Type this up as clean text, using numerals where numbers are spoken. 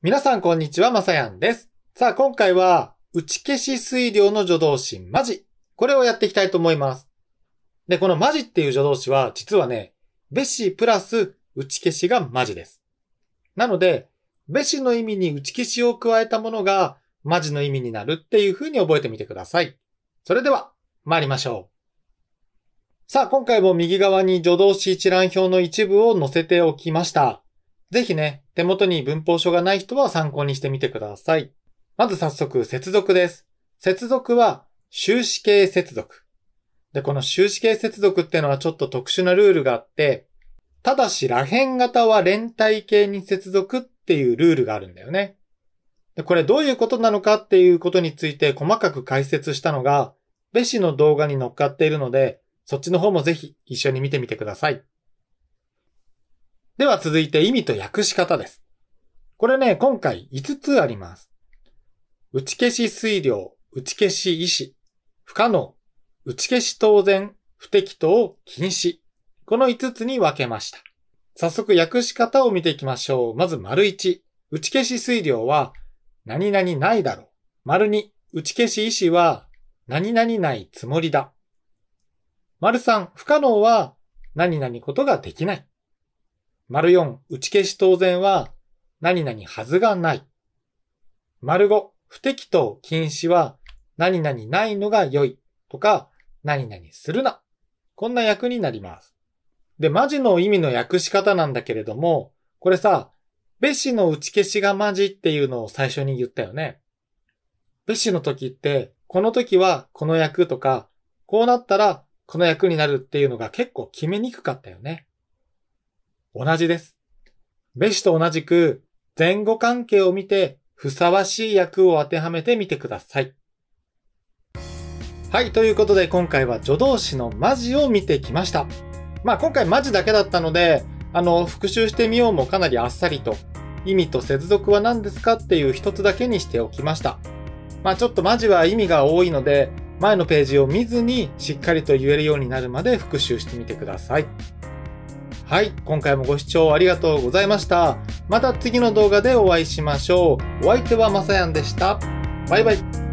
皆さんこんにちは、まさやんです。さあ今回は打ち消し推量の助動詞マジ。これをやっていきたいと思います。で、このマジっていう助動詞は実はね、べしプラス打ち消しがマジです。なので、べしの意味に打ち消しを加えたものがマジの意味になるっていう風に覚えてみてください。それでは参りましょう。さあ今回も右側に助動詞一覧表の一部を載せておきました。ぜひね、手元に文法書がない人は参考にしてみてください。まず早速、接続です。接続は終止形接続。で、この終止形接続っていうのはちょっと特殊なルールがあって、ただしらへん型は連体形に接続っていうルールがあるんだよね。で、これどういうことなのかっていうことについて細かく解説したのが、べしの動画に載っかっているので、そっちの方もぜひ一緒に見てみてください。では続いて意味と訳し方です。これね、今回5つあります。打ち消し推量、打ち消し意思、不可能、打ち消し当然、不適当、禁止。この5つに分けました。早速訳し方を見ていきましょう。まず丸1、打ち消し推量は何々ないだろう。丸2、打ち消し意思は何々ないつもりだ。丸3、不可能は何々ことができない。丸4、打ち消し当然は何々はずがない。丸5、不適当禁止は何々ないのが良いとか何々するな。こんな訳になります。で、マジの意味の訳し方なんだけれども、これさ、べしの打ち消しがマジっていうのを最初に言ったよね。べしの時って、この時はこの訳とか、こうなったらこの訳になるっていうのが結構決めにくかったよね。同じです。べしと同じく前後関係を見てふさわしい訳を当てはめてみてください。はい、ということで今回は助動詞のマジを見てきました。今回マジだけだったので、復習してみようもかなりあっさりと、意味と接続は何ですかっていう一つだけにしておきました。ちょっとマジは意味が多いので、前のページを見ずにしっかりと言えるようになるまで復習してみてください。はい、今回もご視聴ありがとうございました。また次の動画でお会いしましょう。お相手はまさやんでした。バイバイ。